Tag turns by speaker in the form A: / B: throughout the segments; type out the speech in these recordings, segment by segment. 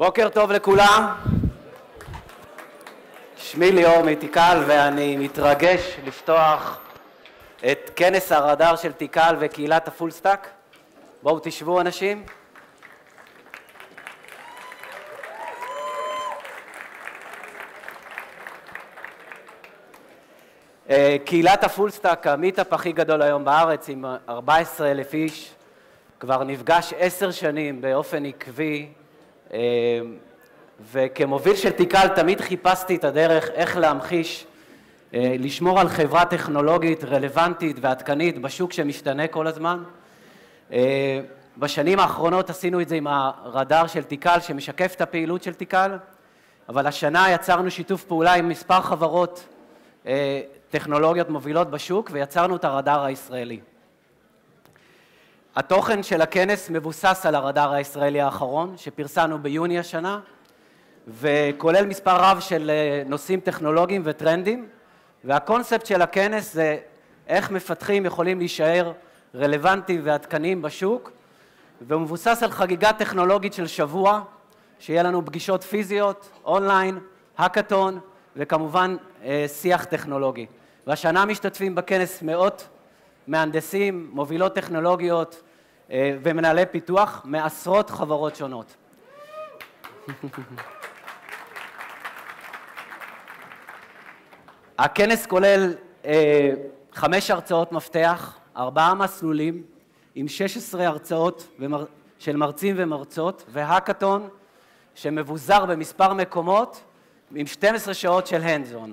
A: בוקר טוב לכולם. שמי ליאור מתיקל ואני מתרגש לפתוח את כנס הרדאר של תיקל וקהילת הפול סטאק. בואו תשבו אנשים. קהילת הפול סטאק, המיטאפ הכי גדול היום בארץ עם 14,000 איש, כבר נפגש 10 שנים באופן עקבי, וכמוביל של תיקל תמיד חיפשתי את הדרך איך להמחיש, לשמור על חברה טכנולוגית רלוונטית ועדכנית בשוק שמשתנה כל הזמן. בשנים האחרונות עשינו את זה עם הרדאר של תיקל שמשקף את הפעילות של תיקל, אבל השנה יצרנו שיתוף פעולה עם מספר חברות טכנולוגיות מובילות בשוק ויצרנו את הרדאר הישראלי. התוכן של הכנס מבוסס על הרדאר הישראלי האחרון שפרסמנו ביוני השנה, וכולל מספר רב של נושאים טכנולוגיים וטרנדים, והקונספט של הכנס זה איך מפתחים יכולים להישאר רלוונטיים ועדכניים בשוק, והוא מבוסס על חגיגה טכנולוגית של שבוע, שיהיה לנו פגישות פיזיות, אונליין, hackathon, וכמובן שיח טכנולוגי. והשנה משתתפים בכנס מאות מהנדסים, מובילות טכנולוגיות ומנהלי פיתוח מעשרות חברות שונות. הכנס כולל 5 הרצאות מפתח, 4 מסלולים עם 16 הרצאות של מרצים ומרצות, והאקתון שמבוזר במספר מקומות עם 12 שעות של hands-on.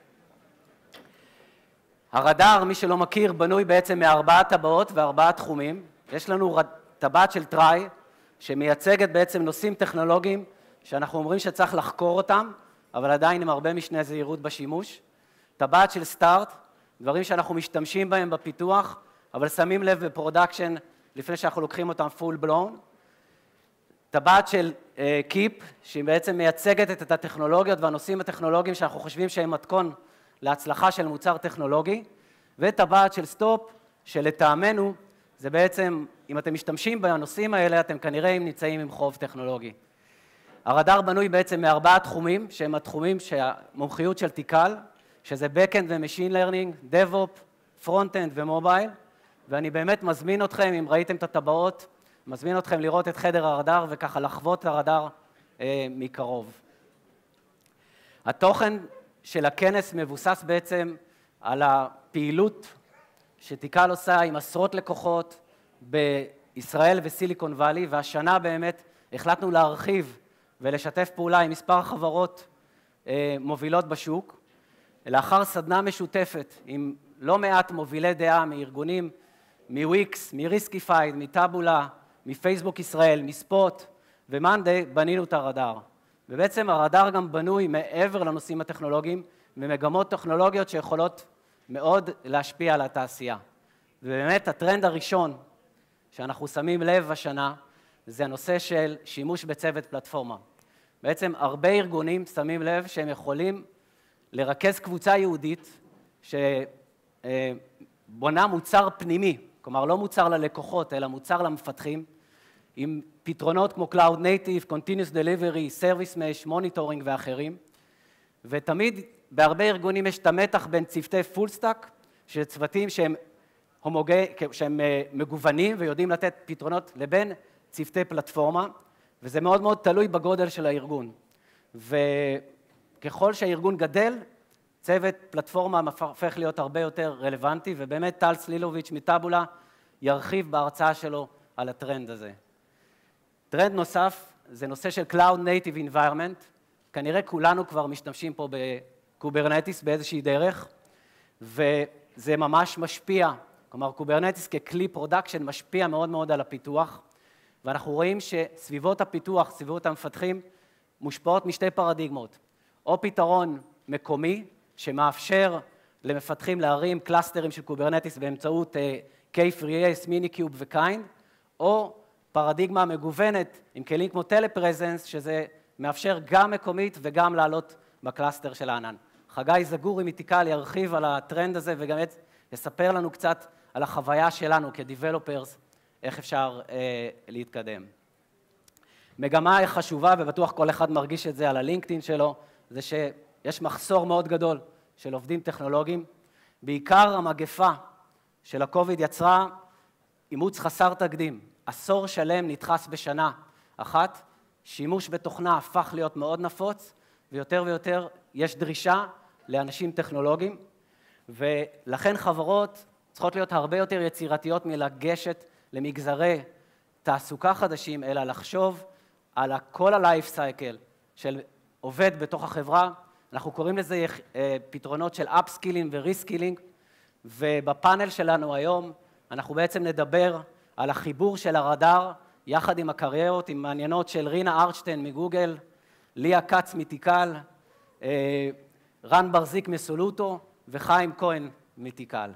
A: הרדאר, מי שלא מכיר, בנוי בעצם מ4 טבעות ו4 תחומים. יש לנו טבעת של טריי, שמייצגת בעצם נושאים טכנולוגיים, שאנחנו אומרים שצריך לחקור אותם, אבל עדיין עם הרבה משנה זהירות בשימוש. טבעת של סטארט, דברים שאנחנו משתמשים בהם בפיתוח, אבל שמים לב בפרודקשן לפני שאנחנו לוקחים אותם פול בלון. טבעת של קיפ, שהיא בעצם מייצגת את הטכנולוגיות והנושאים הטכנולוגיים שאנחנו חושבים שהם מתכון להצלחה של מוצר טכנולוגי, וטבעת של סטופ, שלטעמנו זה בעצם, אם אתם משתמשים בנושאים האלה, אתם כנראה נמצאים עם חוב טכנולוגי. הרדאר בנוי בעצם מ4 תחומים, שהם התחומים שהמומחיות של תיקל, שזה Backend ו-Machine Learning, DevOps, Frontend ומובייל, ואני באמת מזמין אתכם, אם ראיתם את הטבעות, מזמין אתכם לראות את חדר הרדאר וככה לחוות את הרדאר מקרוב. התוכן של הכנס מבוסס בעצם על הפעילות שתיקל עושה עם עשרות לקוחות בישראל וסיליקון ואלי, והשנה באמת החלטנו להרחיב ולשתף פעולה עם מספר חברות מובילות בשוק, לאחר סדנה משותפת עם לא מעט מובילי דעה מארגונים, מוויקס, מריסקיפייד, מטאבולה, מפייסבוק ישראל, מספוט ומאנדי, בנינו את הרדאר. ובעצם הרדאר גם בנוי מעבר לנושאים הטכנולוגיים, ממגמות טכנולוגיות שיכולות מאוד להשפיע על התעשייה. ובאמת הטרנד הראשון שאנחנו שמים לב השנה, זה הנושא של שימוש בצוות פלטפורמה. בעצם הרבה ארגונים שמים לב שהם יכולים לרכז קבוצה יהודית שבונה מוצר פנימי, כלומר לא מוצר ללקוחות אלא מוצר למפתחים, עם פתרונות כמו Cloud Native, Continuous Delivery, Service Mesh, Monitoring ואחרים, ותמיד בהרבה ארגונים יש את המתח בין צוותי פול סטאק, שזה צוותים שהם מגוונים ויודעים לתת פתרונות לבין צוותי פלטפורמה, וזה מאוד מאוד תלוי בגודל של הארגון. וככל שהארגון גדל, צוות פלטפורמה הופך להיות הרבה יותר רלוונטי, ובאמת טל סלילוביץ' מטאבולה ירחיב בהרצאה שלו על הטרנד הזה. טרנד נוסף זה נושא של Cloud Native Environment, כנראה כולנו כבר משתמשים פה בקוברנטיס באיזושהי דרך, וזה ממש משפיע, כלומר קוברנטיס ככלי פרודקשן משפיע מאוד מאוד על הפיתוח, ואנחנו רואים שסביבות הפיתוח, סביבות המפתחים, מושפעות משתי פרדיגמות, או פתרון מקומי שמאפשר למפתחים להרים קלאסטרים של קוברנטיס באמצעות K3S, מיניקיוב וקיינד, או פרדיגמה מגוונת עם כלים כמו טלפרזנס, שזה מאפשר גם מקומית וגם לעלות בקלאסטר של הענן. חגי זגורי מתיקל ירחיב על הטרנד הזה וגם יספר לנו קצת על החוויה שלנו כדיבלופרס, איך אפשר להתקדם. מגמה חשובה, ובטוח כל אחד מרגיש את זה על הלינקדאין שלו, זה שיש מחסור מאוד גדול של עובדים טכנולוגיים. בעיקר המגפה של הקוביד יצרה אימוץ חסר תקדים. עשור שלם נדחס בשנה אחת, שימוש בתוכנה הפך להיות מאוד נפוץ, ויותר ויותר יש דרישה לאנשים טכנולוגיים, ולכן חברות צריכות להיות הרבה יותר יצירתיות מלגשת למגזרי תעסוקה חדשים, אלא לחשוב על כל ה-life cycle של עובד בתוך החברה. אנחנו קוראים לזה פתרונות של upskilling ו-reskilling, ובפאנל שלנו היום אנחנו בעצם נדבר על החיבור של הרדאר יחד עם הקריירות, עם מעניינות של רינה ארצ'טיין מגוגל, ליה קץ מתיקל, רן ברזיק מסולוטו וחיים כהן מתיקל.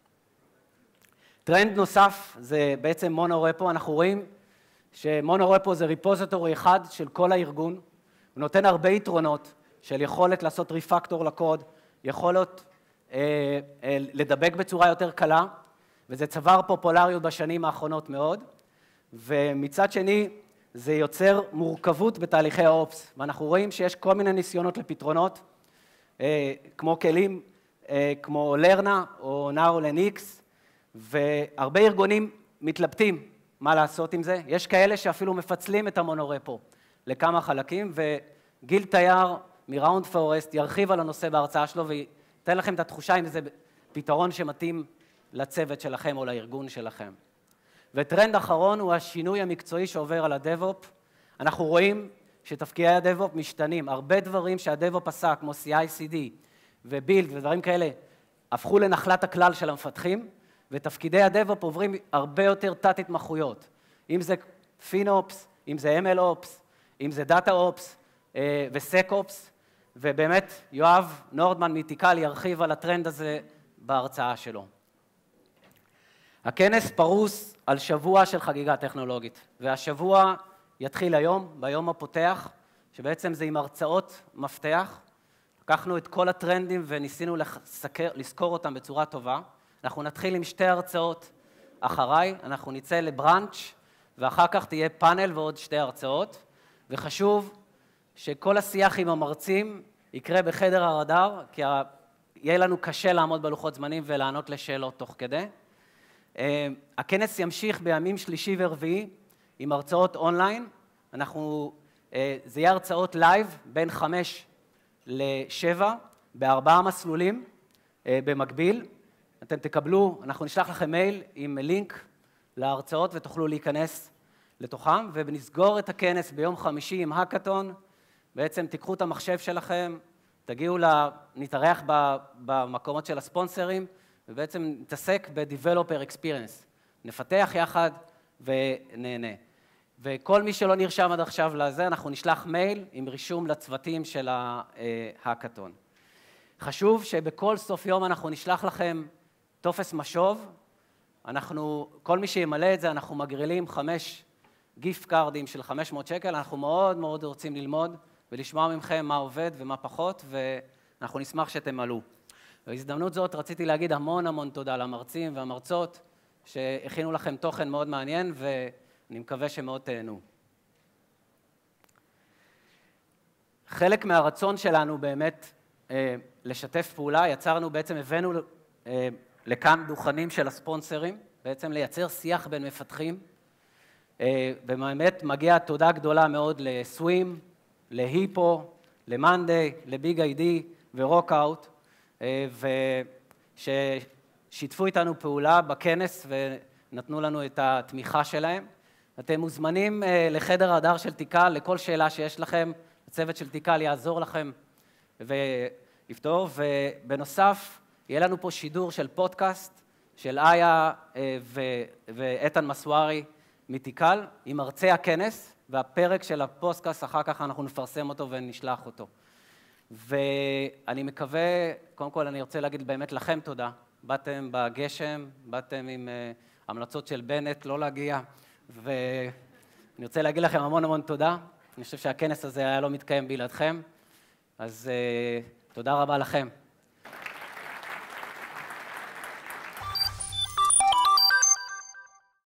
A: טרנד נוסף זה בעצם מונורפו. אנחנו רואים שמונורפו זה ריפוזיטורי אחד של כל הארגון. הוא נותן הרבה יתרונות של יכולת לעשות ריפקטור לקוד, יכולת לדבק בצורה יותר קלה, וזה צבר פופולריות בשנים האחרונות מאוד. ומצד שני, זה יוצר מורכבות בתהליכי האופס, ואנחנו רואים שיש כל מיני ניסיונות לפתרונות, כמו כלים, כמו לרנה או נאו לניקס, והרבה ארגונים מתלבטים מה לעשות עם זה. יש כאלה שאפילו מפצלים את המונורפו לכמה חלקים, וגיל תייר מראונד פורסט ירחיב על הנושא בהרצאה שלו, וייתן לכם את התחושה אם זה פתרון שמתאים לצוות שלכם או לארגון שלכם. וטרנד אחרון הוא השינוי המקצועי שעובר על הדב-אופ. אנחנו רואים שתפקידי הדב-אופ משתנים. הרבה דברים שהדב-אופ עשה, כמו CI/CD ובילד ודברים כאלה, הפכו לנחלת הכלל של המפתחים, ותפקידי הדב-אופ עוברים הרבה יותר תת-התמחויות. אם זה פינופס, אם זה MLOps, אם זה דאטה-אופס וסק-אופס, ובאמת יואב נורדמן מתיקל ירחיב על הטרנד הזה בהרצאה שלו. הכנס פרוס על שבוע של חגיגה טכנולוגית, והשבוע יתחיל היום, ביום הפותח, שבעצם זה עם הרצאות מפתח. לקחנו את כל הטרנדים וניסינו לזכור אותם בצורה טובה. אנחנו נתחיל עם שתי הרצאות אחריי, אנחנו נצא לבראנץ' ואחר כך תהיה פאנל ועוד שתי הרצאות, וחשוב שכל השיח עם המרצים יקרה בחדר הרדאר, כי יהיה לנו קשה לעמוד בלוחות זמנים ולענות לשאלות תוך כדי. הכנס ימשיך בימים שלישי ורביעי עם הרצאות אונליין. זה יהיה הרצאות לייב בין 5 ל-7 ב4 מסלולים במקביל. אתם תקבלו, אנחנו נשלח לכם מייל עם לינק להרצאות ותוכלו להיכנס לתוכם, ונסגור את הכנס ביום חמישי עם hackathon. בעצם תיקחו את המחשב שלכם, תגיעו נתארח במקומות של הספונסרים, ובעצם נתעסק ב-Developer Experience. נפתח יחד ונהנה. וכל מי שלא נרשם עד עכשיו לזה, אנחנו נשלח מייל עם רישום לצוותים של ההאקתון. חשוב שבכל סוף יום אנחנו נשלח לכם טופס משוב. כל מי שימלא את זה, אנחנו מגרילים 5 גיפט קארדים של 500 שקל. אנחנו מאוד מאוד רוצים ללמוד ולשמוע מכם מה עובד ומה פחות, ואנחנו נשמח שתמלאו. בהזדמנות זאת רציתי להגיד המון תודה למרצים והמרצות שהכינו לכם תוכן מאוד מעניין, ואני מקווה שמאוד תהנו. חלק מהרצון שלנו באמת לשתף פעולה, הבאנו לכאן דוכנים של הספונסרים, בעצם לייצר שיח בין מפתחים, ובאמת מגיעה תודה גדולה מאוד לסווים, להיפו, למאנדיי, לביג איי-די ורוקאוט, ששיתפו איתנו פעולה בכנס ונתנו לנו את התמיכה שלהם. אתם מוזמנים לחדר הרדאר של תיקל, לכל שאלה שיש לכם, הצוות של תיקל יעזור לכם ויפתור, ובנוסף יהיה לנו פה שידור של פודקאסט של איה ואיתן מסוארי מתיקל עם מרצי הכנס, והפרק של הפודקאסט אחר כך אנחנו נפרסם אותו ונשלח אותו. ואני מקווה, קודם כל אני רוצה להגיד באמת לכם תודה. באתם בגשם, באתם עם המלצות של בנט לא להגיע, ואני רוצה להגיד לכם המון תודה. אני חושב שהכנס הזה היה לא מתקיים בלעדכם, אז תודה רבה לכם.